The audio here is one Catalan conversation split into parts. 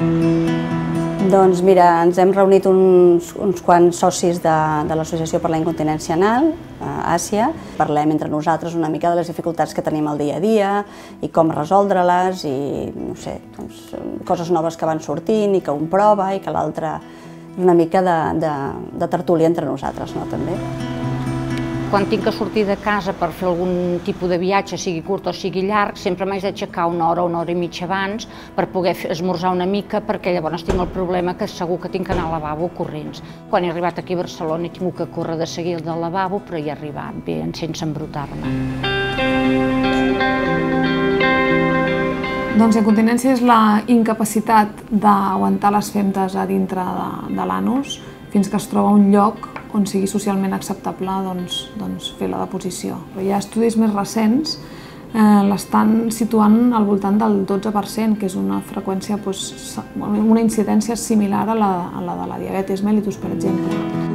Doncs mira, ens hem reunit uns quants socis de l'Associació per la Incontinència Anal, Àsia. Parlem entre nosaltres una mica de les dificultats que tenim al dia a dia i com resoldre-les i, no sé, coses noves que van sortint i que un prova i que l'altre... Una mica de tertúlia entre nosaltres, no, també. Quan tinc que sortir de casa per fer algun tipus de viatge, sigui curt o sigui llarg, sempre m'haig d'aixecar una hora i mitja abans per poder esmorzar una mica, perquè llavors tinc el problema que segur que tinc que anar al lavabo corrents. Quan he arribat aquí a Barcelona he tingut que córrer de seguir del lavabo, però he arribat bé, sense embrutar-me. Doncs incontinència és la incapacitat d'aguantar les femtes a dintre de l'anus fins que es troba un lloc on sigui socialment acceptable fer la deposició. Però hi ha estudis més recents l'estan situant al voltant del 12%, que és una freqüència, una incidència similar a la de la diabetis mellitus, per exemple.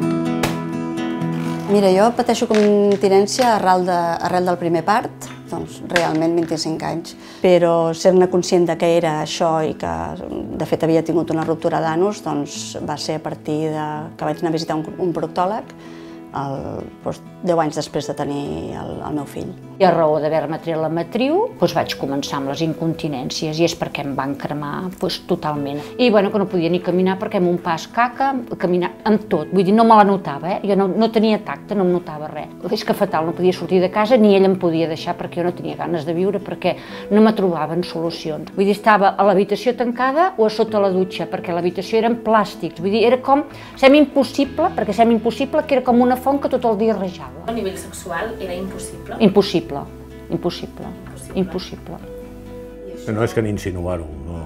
Mira, jo pateixo incontinència arrel del primer part, doncs realment 25 anys, però ser-ne conscient que era això i que de fet havia tingut una ruptura d'anus, doncs va ser a partir que vaig anar a visitar un proctòleg 10 anys després de tenir el meu fill. I a raó d'haver-me tret la matriu, vaig començar amb les incontinències i és perquè em van cremar totalment. I que no podia ni caminar perquè amb un pas caca, caminar amb tot, vull dir, no me la notava, jo no tenia tacte, no em notava res. És que fatal, no podia sortir de casa ni ell em podia deixar perquè jo no tenia ganes de viure, perquè no me trobaven solucions. Vull dir, estava a l'habitació tancada o a sota la dutxa, perquè l'habitació eren plàstics, vull dir, era com semi-impossible, perquè semi-impossible que era com una font que tot el dia rejava. A nivell sexual era impossible? Impossible, impossible, impossible. No és que ni insinuar-ho, no.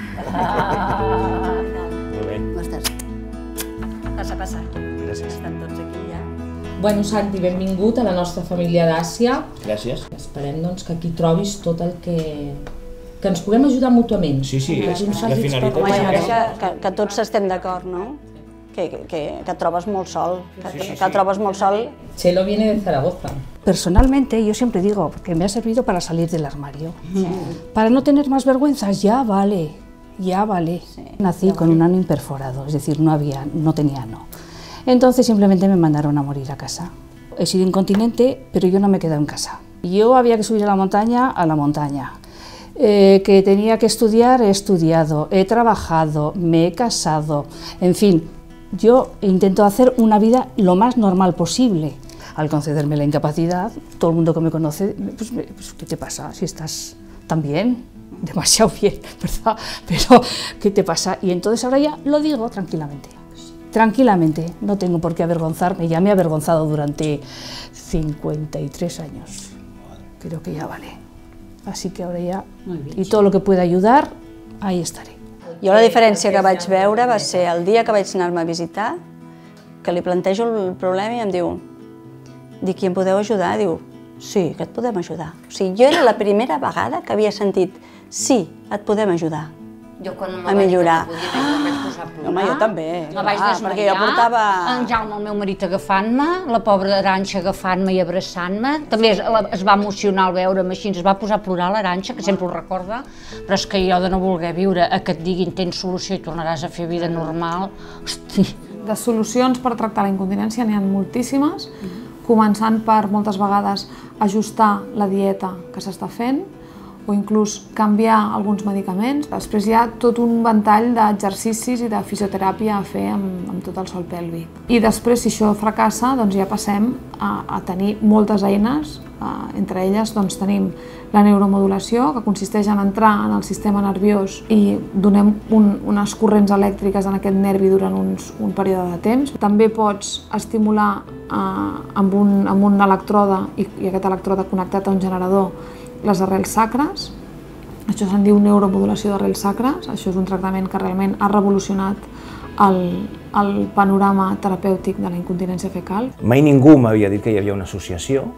Molt bé. Com estàs? Passa. Gràcies. Estan tots aquí ja. Bueno, Santi, benvingut a la nostra família d'Àsia. Gràcies. Esperem que aquí trobis tot el que ens puguem ajudar mútuament. Sí, la finalitat és aquesta. Que tots estem d'acord, no? Que et trobes molt sol, que et trobes molt sol. Chelo viene de Zaragoza. Personalmente, yo siempre digo que me ha servido para salir del armario. Para no tener más vergüenzas, ya vale. Nací con un ano imperforado, es decir, no tenía ano. Entonces simplemente me mandaron a morir a casa. He sido incontinente, pero yo no me he quedado en casa. Yo había que subir a la montaña. Que tenía que estudiar, he estudiado, he trabajado, me he casado, en fin. Yo intento hacer una vida lo más normal posible. Al concederme la incapacidad, todo el mundo que me conoce, ¿qué te pasa? Si estás tan bien, demasiado bien, ¿verdad? Pero, ¿qué te pasa? Y entonces ahora ya lo digo tranquilamente. Tranquilamente, no tengo por qué avergonzarme, ya me he avergonzado durante 53 años. Creo que ya vale. Así que ahora ya, y todo lo que pueda ayudar, ahí estaré. Jo la diferència que vaig veure va ser el dia que vaig anar-me a visitar, que li plantejo el problema i em diu, dic, i em podeu ajudar? Diu, sí, que et podem ajudar. O sigui, jo era la primera vegada que havia sentit, sí, et podem ajudar a millorar. Home, jo també. Me vaig desmaiar, en Jaume, el meu marit, agafant-me, la pobra Arantxa agafant-me i abraçant-me. També es va emocionar al veure'm així, es va posar a plorar l'Arantxa, que sempre ho recorda, però és que jo de no voler viure a que et diguin tens solució i tornaràs a fer vida normal, hosti. De solucions per tractar la incontinència n'hi ha moltíssimes, començant per moltes vegades ajustar la dieta que s'està fent, o inclús canviar alguns medicaments. Després hi ha tot un ventall d'exercicis i de fisioteràpia a fer amb tot el sòl pèlvic. I després, si això fracassa, doncs ja passem a tenir moltes eines. Entre elles tenim la neuromodulació, que consisteix en entrar en el sistema nerviós i donem unes corrents elèctriques en aquest nervi durant un període de temps. També pots estimular amb un elèctrode i aquest elèctrode connectat a un generador les arrels sacres. Això se'n diu neuromodulació d'arrels sacres. Això és un tractament que realment ha revolucionat el panorama terapèutic de la incontinència fecal. Mai ningú m'havia dit que hi havia una associació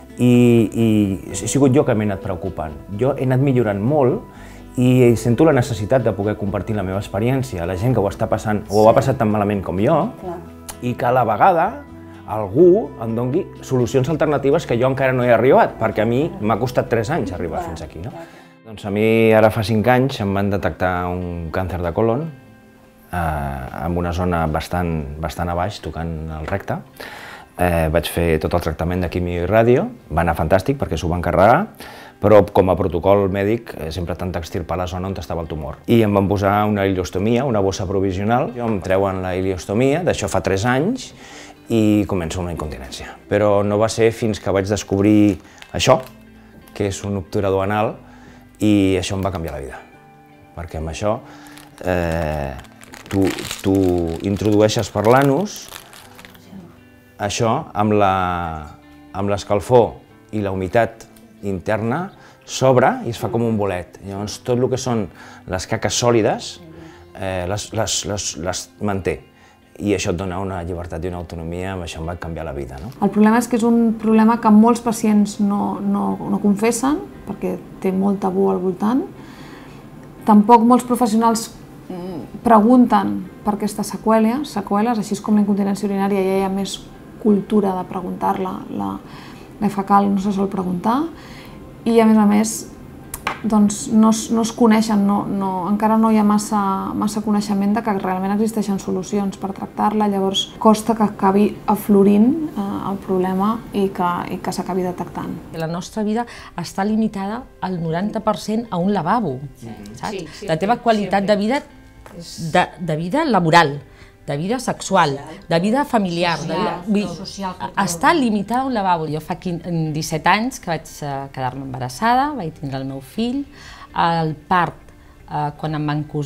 i he sigut jo que m'he anat preocupant. Jo he anat millorant molt i sento la necessitat de poder compartir la meva experiència a la gent que ho està passant o ho ha passat tan malament com jo i que a la vegada algú em doni solucions alternatives que jo encara no he arribat, perquè a mi m'ha costat 3 anys arribar fins aquí. Doncs a mi ara fa 5 anys em van detectar un càncer de colon en una zona bastant a baix, tocant el recte. Vaig fer tot el tractament de quimio i ràdio, va anar fantàstic perquè s'ho van carregar, però com a protocol mèdic sempre t'han d'extirpar la zona on estava el tumor. I em van posar una ileostomia, una bossa provisional. Em treuen la ileostomia, d'això fa 3 anys, i comença una incontinència. Però no va ser fins que vaig descobrir això, que és un obturador anal, i això em va canviar la vida. Perquè amb això tu introdueixes per l'anus això amb l'escalfor i la humitat interna s'obre i es fa com un bolet. Llavors tot el que són les caques sòlides les manté. I això et dona una llibertat i una autonomia, amb això em va canviar la vida. El problema és que és un problema que molts pacients no confessen, perquè té molt tabú al voltant. Tampoc molts professionals pregunten per aquestes seqüeles, així com la incontinència urinària ja hi ha més cultura de preguntar-la, la fecal no se sol preguntar, i a més doncs no es coneixen, encara no hi ha massa coneixement de que realment existeixen solucions per tractar-la, llavors costa que acabi aflorint el problema i que s'acabi detectant. La nostra vida està limitada al 90% a un lavabo, saps? La teva qualitat de vida laboral, de vida sexual, de vida familiar, està limitada a un lavabo. Jo fa 17 anys que vaig quedar-me embarassada, vaig tindre el meu fill. El part, quan em van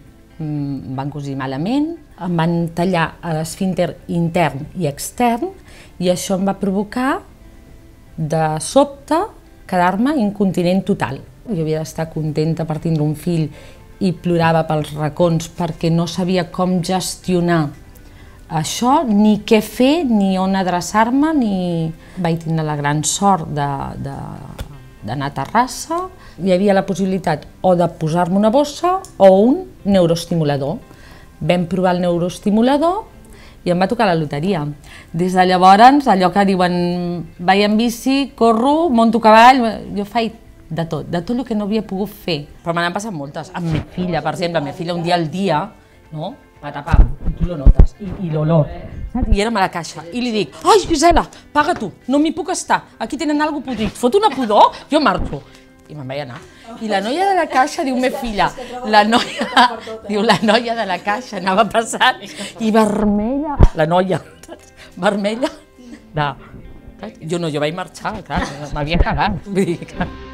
cosir malament, em van tallar l'esfínter intern i extern, i això em va provocar, de sobte, quedar-me incontinent total. Jo havia d'estar contenta per tindre un fill i plorava pels racons perquè no sabia com gestionar això, ni què fer, ni on adreçar-me, ni... Vaig tindre la gran sort d'anar a Terrassa. Hi havia la possibilitat o de posar-me una bossa o un neuroestimulador. Vam provar el neuroestimulador i em va tocar la loteria. Des de llavors, allò que diuen, vaig en bici, corro, monto cavall, jo faig de tot el que no havia pogut fer. Però me n'han passat moltes. Amb mi filla, per exemple, amb mi filla un dia al dia, no? Patapam, tu lo notes, i l'olor. I érem a la caixa, i li dic, ai, Gisela, paga tu, no m'hi puc estar, aquí tenen alguna cosa podrit, fot una pudor, jo marxo. I me'n vaig anar. I la noia de la caixa diu, me filla, la noia de la caixa anava passant, i vermella, la noia, vermella, jo vaig marxar, clar, m'havia cagat, vull dir que...